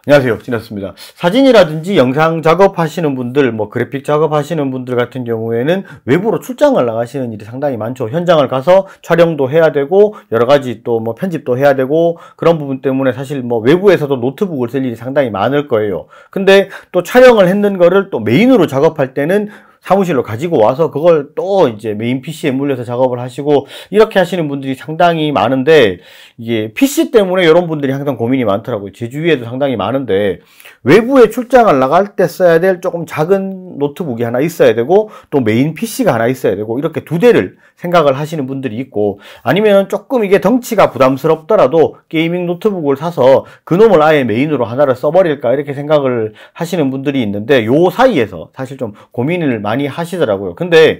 안녕하세요, 진았습니다. 사진이라든지 영상 작업하시는 분들, 그래픽 작업하시는 분들 같은 경우에는 외부로 출장을 나가시는 일이 상당히 많죠. 현장을 가서 촬영도 해야 되고 여러 가지 또 편집도 해야 되고 그런 부분 때문에 사실 외부에서도 노트북을 쓸 일이 상당히 많을 거예요. 근데 또 촬영을 했는 거를 또 메인으로 작업할 때는 사무실로 가지고 와서 그걸 또 이제 메인 PC에 물려서 작업을 하시고 이렇게 하시는 분들이 상당히 많은데, 이게 PC 때문에 이런 분들이 항상 고민이 많더라고요. 제 주위에도 상당히 많은데, 외부에 출장을 나갈 때 써야 될 조금 작은 노트북이 하나 있어야 되고 또 메인 PC가 하나 있어야 되고 이렇게 두 대를 생각을 하시는 분들이 있고, 아니면 조금 이게 덩치가 부담스럽더라도 게이밍 노트북을 사서 그놈을 아예 메인으로 하나를 써버릴까 이렇게 생각을 하시는 분들이 있는데, 요 사이에서 사실 좀 고민을 많이 하시더라고요. 근데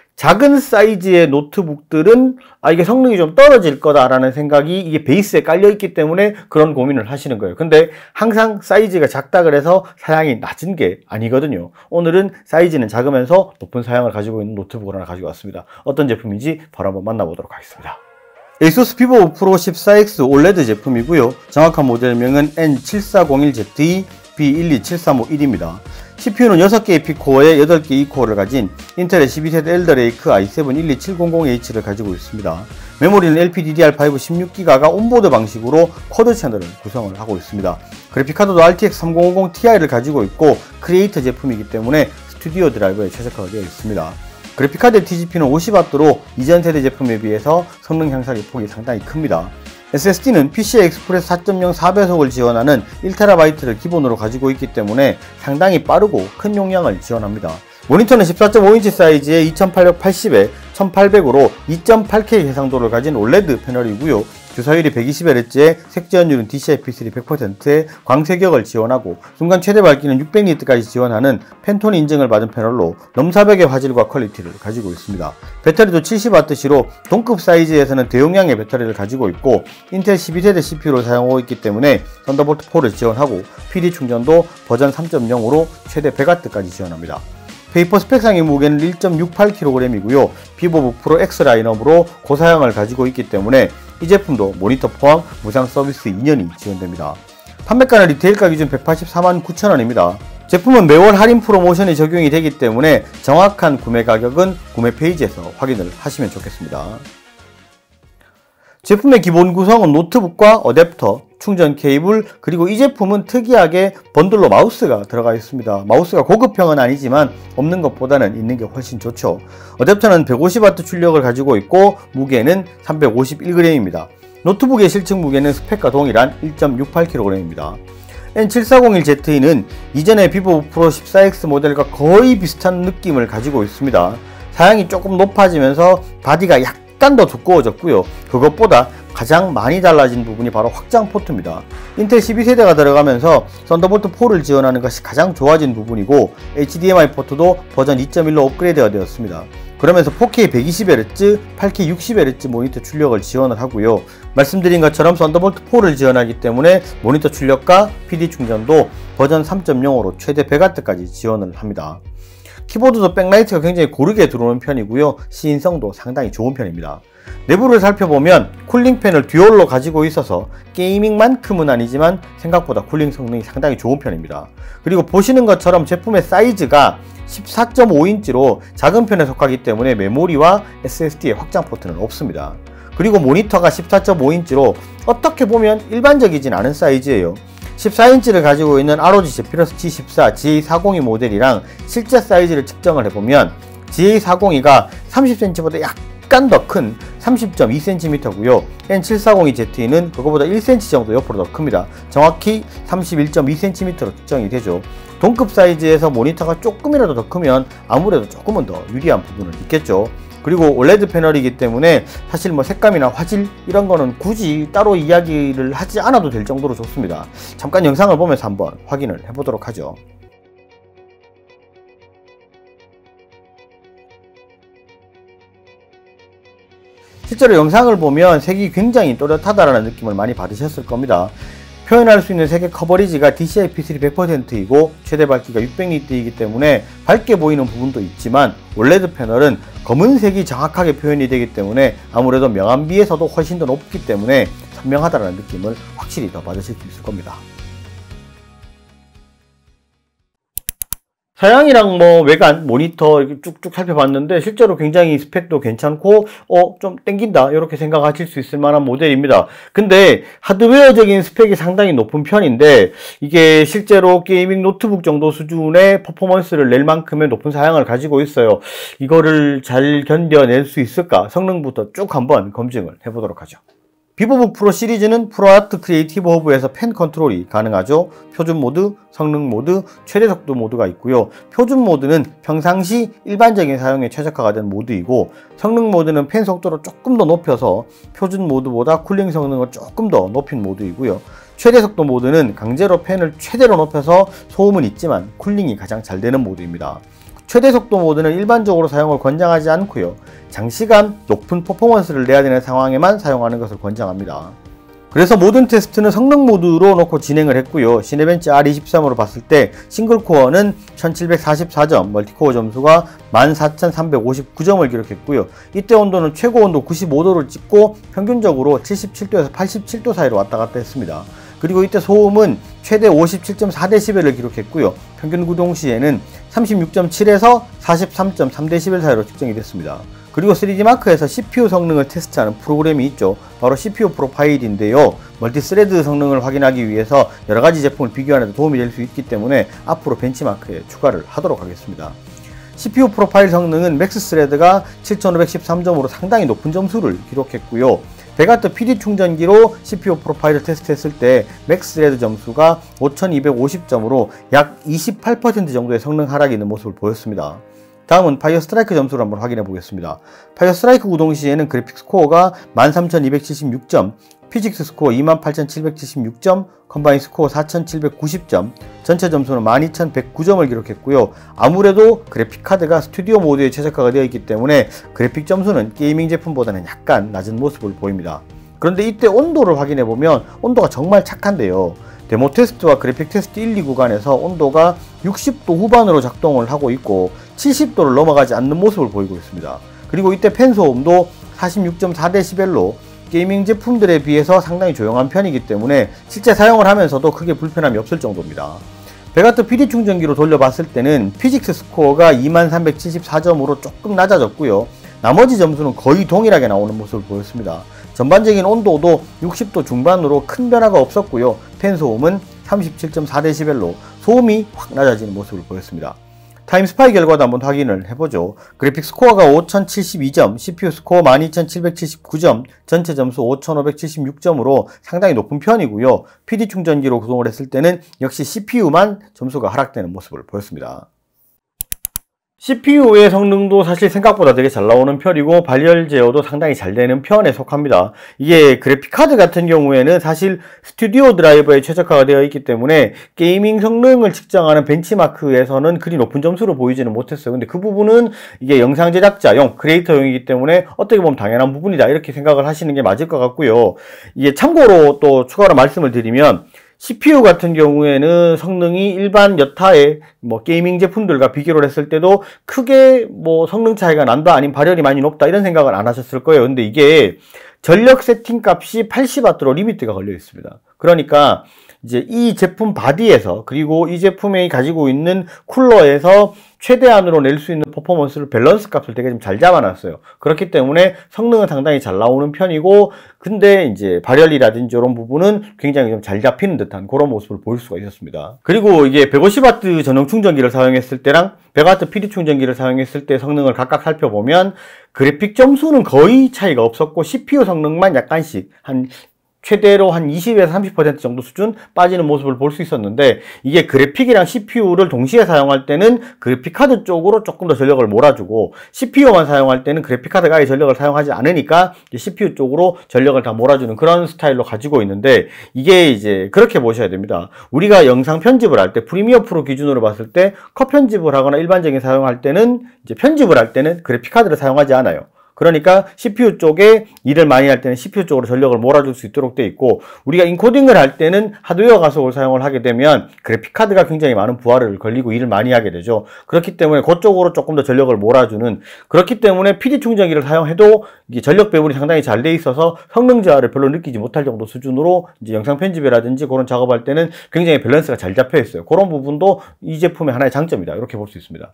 작은 사이즈의 노트북들은 이게 성능이 좀 떨어질 거다라는 생각이 이게 베이스에 깔려 있기 때문에 그런 고민을 하시는 거예요. 근데 항상 사이즈가 작다 그래서 사양이 낮은 게 아니거든요. 오늘은 사이즈는 작으면서 높은 사양을 가지고 있는 노트북을 하나 가지고 왔습니다. 어떤 제품인지 바로 한번 만나보도록 하겠습니다. ASUS 비보 프로 14X OLED 제품이고요. 정확한 모델명은 N7401ZE B12735L입니다. CPU는 6개의 P코어에 8개의 E코어를 가진 인텔의 12세대 엘더레이크 i7-12700H를 가지고 있습니다. 메모리는 LPDDR5 16기가가 온보드 방식으로 쿼드 채널을 구성을 하고 있습니다. 그래픽카드도 RTX 3050 Ti를 가지고 있고 크리에이터 제품이기 때문에 스튜디오 드라이버에 최적화가 되어 있습니다. 그래픽카드의 TGP는 50W로 이전 세대 제품에 비해서 성능 향상의 폭이 상당히 큽니다. SSD는 PCI Express 4.0 4배속을 지원하는 1TB를 기본으로 가지고 있기 때문에 상당히 빠르고 큰 용량을 지원합니다. 모니터는 14.5인치 사이즈의 2880에 1800으로 2.8K 해상도를 가진 OLED 패널이고요. 주사율이 120Hz에 색지연율은 DCI-P3 100%의 광색역을 지원하고 순간 최대 밝기는 600니트까지 지원하는 팬톤 인증을 받은 패널로 넘사벽의 화질과 퀄리티를 가지고 있습니다. 배터리도 70W시로 동급 사이즈에서는 대용량의 배터리를 가지고 있고 인텔 12세대 CPU를 사용하고 있기 때문에 썬더볼트 4를 지원하고 PD 충전도 버전 3.0으로 최대 100W까지 지원합니다. 페이퍼 스펙상의 무게는 1.68kg이고요. 비보 프로 X 라인업으로 고사양을 가지고 있기 때문에 이 제품도 모니터 포함 무상 서비스 2년이 지원됩니다. 판매가는 리테일가 기준 184,900원입니다. 제품은 매월 할인 프로모션이 적용이 되기 때문에 정확한 구매 가격은 구매 페이지에서 확인을 하시면 좋겠습니다. 제품의 기본 구성은 노트북과 어댑터, 충전 케이블, 그리고 이 제품은 특이하게 번들로 마우스가 들어가 있습니다. 마우스가 고급형은 아니지만 없는 것보다는 있는 게 훨씬 좋죠. 어댑터는 150W 출력을 가지고 있고 무게는 351g입니다. 노트북의 실측 무게는 스펙과 동일한 1.68kg입니다. N7401ZE는 이전의 비보 프로 14X 모델과 거의 비슷한 느낌을 가지고 있습니다. 사양이 조금 높아지면서 바디가 약간 더 두꺼워졌고요. 그것보다 가장 많이 달라진 부분이 바로 확장 포트입니다. 인텔 12세대가 들어가면서 썬더볼트 4를 지원하는 것이 가장 좋아진 부분이고 HDMI 포트도 버전 2.1로 업그레이드가 되었습니다. 그러면서 4K 120Hz, 8K 60Hz 모니터 출력을 지원을 하고요. 말씀드린 것처럼 썬더볼트 4를 지원하기 때문에 모니터 출력과 PD 충전도 버전 3.0으로 최대 100W까지 지원을 합니다. 키보드도 백라이트가 굉장히 고르게 들어오는 편이고요. 시인성도 상당히 좋은 편입니다. 내부를 살펴보면 쿨링팬을 듀얼로 가지고 있어서 게이밍만큼은 아니지만 생각보다 쿨링 성능이 상당히 좋은 편입니다. 그리고 보시는 것처럼 제품의 사이즈가 14.5인치로 작은 편에 속하기 때문에 메모리와 SSD의 확장 포트는 없습니다. 그리고 모니터가 14.5인치로 어떻게 보면 일반적이진 않은 사이즈예요. 14인치를 가지고 있는 ROG 제피러스 G14 GA402 모델이랑 실제 사이즈를 측정을 해보면 GA402가 30cm보다 약간 더 큰 30.2cm고요. N7402ZE는 그거보다 1cm 정도 옆으로 더 큽니다. 정확히 31.2cm로 측정이 되죠. 동급 사이즈에서 모니터가 조금이라도 더 크면 아무래도 조금은 더 유리한 부분은 있겠죠. 그리고 OLED 패널이기 때문에 사실 색감이나 화질 이런 거는 굳이 따로 이야기를 하지 않아도 될 정도로 좋습니다. 잠깐 영상을 보면서 한번 확인을 해보도록 하죠. 실제로 영상을 보면 색이 굉장히 또렷하다는 느낌을 많이 받으셨을 겁니다. 표현할 수 있는 색의 커버리지가 DCI-P3 100%이고 최대 밝기가 600니트이기 때문에 밝게 보이는 부분도 있지만 OLED 패널은 검은색이 정확하게 표현이 되기 때문에 아무래도 명암비에서도 훨씬 더 높기 때문에 선명하다는 느낌을 확실히 더 받으실 수 있을 겁니다. 사양이랑 뭐 외관, 모니터 이렇게 쭉쭉 살펴봤는데 실제로 굉장히 스펙도 괜찮고 좀 땡긴다 이렇게 생각하실 수 있을 만한 모델입니다. 근데 하드웨어적인 스펙이 상당히 높은 편인데 이게 실제로 게이밍 노트북 정도 수준의 퍼포먼스를 낼 만큼의 높은 사양을 가지고 있어요. 이거를 잘 견뎌낼 수 있을까? 성능부터 쭉 한번 검증을 해보도록 하죠. 비보북 프로 시리즈는 프로아트 크리에이티브 허브에서 펜 컨트롤이 가능하죠. 표준 모드, 성능 모드, 최대 속도 모드가 있고요. 표준 모드는 평상시 일반적인 사용에 최적화가 된 모드이고, 성능 모드는 펜 속도를 조금 더 높여서 표준 모드보다 쿨링 성능을 조금 더 높인 모드이고요. 최대 속도 모드는 강제로 펜을 최대로 높여서 소음은 있지만 쿨링이 가장 잘 되는 모드입니다. 최대 속도 모드는 일반적으로 사용을 권장하지 않고요. 장시간 높은 퍼포먼스를 내야 되는 상황에만 사용하는 것을 권장합니다. 그래서 모든 테스트는 성능 모드로 놓고 진행을 했고요. 시네벤치 R23으로 봤을 때 싱글코어는 1744점, 멀티코어 점수가 14359점을 기록했고요. 이때 온도는 최고 온도 95도를 찍고 평균적으로 77도에서 87도 사이로 왔다 갔다 했습니다. 그리고 이때 소음은 최대 57.4dB를 기록했고요. 평균 구동 시에는 36.7에서 43.3dB 사이로 측정이 됐습니다. 그리고 3D마크에서 CPU 성능을 테스트하는 프로그램이 있죠. 바로 CPU 프로파일인데요. 멀티스레드 성능을 확인하기 위해서 여러가지 제품을 비교하는 데 도움이 될 수 있기 때문에 앞으로 벤치마크에 추가를 하도록 하겠습니다. CPU 프로파일 성능은 맥스 스레드가 7513점으로 상당히 높은 점수를 기록했고요. 100W PD 충전기로 CPU 프로파일을 테스트했을 때 맥스 스레드 점수가 5250점으로 약 28% 정도의 성능 하락이 있는 모습을 보였습니다. 다음은 파이어 스트라이크 점수를 한번 확인해 보겠습니다. 파이어 스트라이크 구동 시에는 그래픽 스코어가 13276점, 피직스 스코어 28776점, 컴바인 스코어 4790점, 전체 점수는 12109점을 기록했고요. 아무래도 그래픽 카드가 스튜디오 모드에 최적화가 되어 있기 때문에 그래픽 점수는 게이밍 제품보다는 약간 낮은 모습을 보입니다. 그런데 이때 온도를 확인해 보면 온도가 정말 착한데요. 데모 테스트와 그래픽 테스트 1, 2 구간에서 온도가 60도 후반으로 작동을 하고 있고 70도를 넘어가지 않는 모습을 보이고 있습니다. 그리고 이때 펜 소음도 46.4dB로 게이밍 제품들에 비해서 상당히 조용한 편이기 때문에 실제 사용을 하면서도 크게 불편함이 없을 정도입니다. 100W PD 충전기로 돌려봤을 때는 피직스 스코어가 2374점으로 조금 낮아졌고요. 나머지 점수는 거의 동일하게 나오는 모습을 보였습니다. 전반적인 온도도 60도 중반으로 큰 변화가 없었고요. 펜 소음은 37.4dB로 소음이 확 낮아지는 모습을 보였습니다. 타임스파이 결과도 한번 확인을 해보죠. 그래픽 스코어가 5072점, CPU 스코어 12779점, 전체 점수 5576점으로 상당히 높은 편이고요. PD 충전기로 구동을 했을 때는 역시 CPU만 점수가 하락되는 모습을 보였습니다. CPU의 성능도 사실 생각보다 되게 잘 나오는 편이고 발열 제어도 상당히 잘 되는 편에 속합니다. 이게 그래픽카드 같은 경우에는 사실 스튜디오 드라이버에 최적화가 되어 있기 때문에 게이밍 성능을 측정하는 벤치마크에서는 그리 높은 점수를 보이지는 못했어요. 근데 그 부분은 이게 영상 제작자용, 크리에이터용이기 때문에 어떻게 보면 당연한 부분이다 이렇게 생각을 하시는 게 맞을 것 같고요. 이게 참고로 또 추가로 말씀을 드리면 CPU 같은 경우에는 성능이 일반 여타의 게이밍 제품들과 비교를 했을 때도 크게 성능 차이가 난다 아니면 발열이 많이 높다 이런 생각을 안 하셨을 거예요. 근데 이게 전력 세팅 값이 80W로 리미트가 걸려 있습니다. 그러니까 이제 이 제품 바디에서 그리고 이 제품이 가지고 있는 쿨러에서 최대한으로 낼 수 있는 퍼포먼스를 밸런스 값을 되게 좀 잘 잡아놨어요. 그렇기 때문에 성능은 상당히 잘 나오는 편이고 근데 이제 발열이라든지 이런 부분은 굉장히 좀 잘 잡히는 듯한 그런 모습을 보일 수가 있었습니다. 그리고 이게 150W 전용 충전기를 사용했을 때랑 100W PD 충전기를 사용했을 때 성능을 각각 살펴보면 그래픽 점수는 거의 차이가 없었고 CPU 성능만 약간씩 최대로 한 20에서 30% 정도 수준 빠지는 모습을 볼 수 있었는데 이게 그래픽이랑 CPU를 동시에 사용할 때는 그래픽카드 쪽으로 조금 더 전력을 몰아주고 CPU만 사용할 때는 그래픽카드가 아예 전력을 사용하지 않으니까 CPU 쪽으로 전력을 다 몰아주는 그런 스타일로 가지고 있는데 이게 이제 그렇게 보셔야 됩니다. 우리가 영상 편집을 할 때 프리미어 프로 기준으로 봤을 때 컷 편집을 하거나 일반적인 사용할 때는 이제 편집을 할 때는 그래픽카드를 사용하지 않아요. 그러니까 CPU 쪽에 일을 많이 할 때는 CPU 쪽으로 전력을 몰아줄 수 있도록 돼 있고, 우리가 인코딩을 할 때는 하드웨어 가속을 사용을 하게 되면 그래픽카드가 굉장히 많은 부하를 걸리고 일을 많이 하게 되죠. 그렇기 때문에 그쪽으로 조금 더 전력을 몰아주는, 그렇기 때문에 PD 충전기를 사용해도 이게 전력 배분이 상당히 잘 돼 있어서 성능 저하를 별로 느끼지 못할 정도 수준으로 이제 영상 편집이라든지 그런 작업할 때는 굉장히 밸런스가 잘 잡혀 있어요. 그런 부분도 이 제품의 하나의 장점이다, 이렇게 볼 수 있습니다.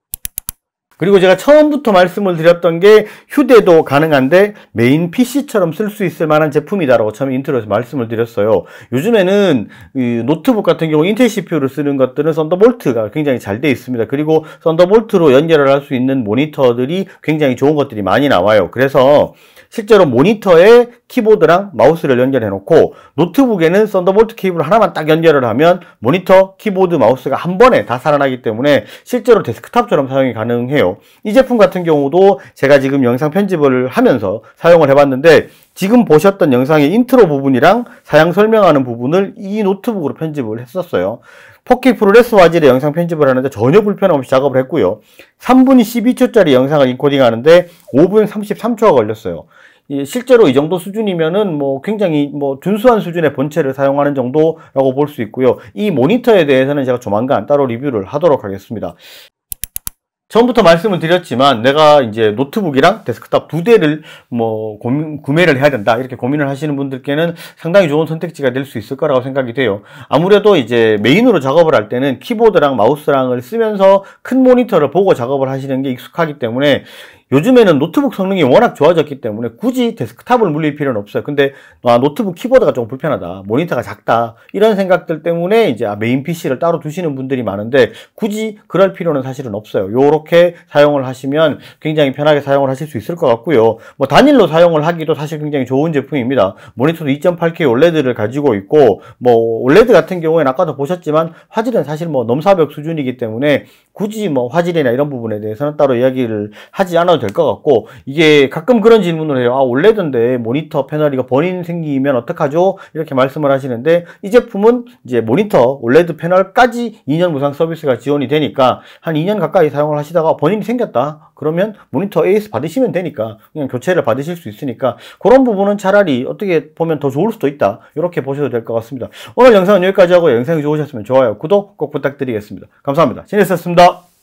그리고 제가 처음부터 말씀을 드렸던 게 휴대도 가능한데 메인 PC처럼 쓸 수 있을 만한 제품이다라고 처음에 인트로에서 말씀을 드렸어요. 요즘에는 노트북 같은 경우 인텔 CPU를 쓰는 것들은 썬더볼트가 굉장히 잘 돼 있습니다. 그리고 썬더볼트로 연결을 할 수 있는 모니터들이 굉장히 좋은 것들이 많이 나와요. 그래서 실제로 모니터에 키보드랑 마우스를 연결해 놓고 노트북에는 썬더볼트 케이블 하나만 딱 연결을 하면 모니터, 키보드, 마우스가 한 번에 다 살아나기 때문에 실제로 데스크탑처럼 사용이 가능해요. 이 제품 같은 경우도 제가 지금 영상 편집을 하면서 사용을 해봤는데, 지금 보셨던 영상의 인트로 부분이랑 사양 설명하는 부분을 이 노트북으로 편집을 했었어요. 4K 프로레스 화질의 영상 편집을 하는데 전혀 불편 없이 작업을 했고요. 3분 12초짜리 영상을 인코딩 하는데 5분 33초가 걸렸어요. 실제로 이 정도 수준이면은 뭐 굉장히 뭐 준수한 수준의 본체를 사용하는 정도라고 볼 수 있고요. 이 모니터에 대해서는 제가 조만간 따로 리뷰를 하도록 하겠습니다. 처음부터 말씀을 드렸지만 내가 이제 노트북이랑 데스크탑 두 대를 뭐 구매를 해야 된다, 이렇게 고민을 하시는 분들께는 상당히 좋은 선택지가 될 수 있을 거라고 생각이 돼요. 아무래도 이제 메인으로 작업을 할 때는 키보드랑 마우스랑을 쓰면서 큰 모니터를 보고 작업을 하시는 게 익숙하기 때문에, 요즘에는 노트북 성능이 워낙 좋아졌기 때문에 굳이 데스크탑을 물릴 필요는 없어요. 근데 노트북 키보드가 좀 불편하다, 모니터가 작다, 이런 생각들 때문에 이제 메인 PC를 따로 두시는 분들이 많은데 굳이 그럴 필요는 사실은 없어요. 요렇게 사용을 하시면 굉장히 편하게 사용을 하실 수 있을 것 같고요. 뭐 단일로 사용을 하기도 사실 굉장히 좋은 제품입니다. 모니터도 2.8K OLED를 가지고 있고, 뭐 OLED 같은 경우에는 아까도 보셨지만 화질은 사실 뭐 넘사벽 수준이기 때문에 굳이 뭐 화질이나 이런 부분에 대해서는 따로 이야기를 하지 않아도 될 것 같고, 이게 가끔 그런 질문을 해요. OLED인데 모니터 패널이 번임 생기면 어떡하죠? 이렇게 말씀을 하시는데, 이 제품은 이제 모니터 OLED 패널까지 2년 무상 서비스가 지원이 되니까 한 2년 가까이 사용을 하시다가 번임이 생겼다 그러면 모니터 AS 받으시면 되니까 그냥 교체를 받으실 수 있으니까, 그런 부분은 차라리 어떻게 보면 더 좋을 수도 있다, 이렇게 보셔도 될 것 같습니다. 오늘 영상은 여기까지 하고, 영상이 좋으셨으면 좋아요, 구독 꼭 부탁드리겠습니다. 감사합니다. 진행했습니다.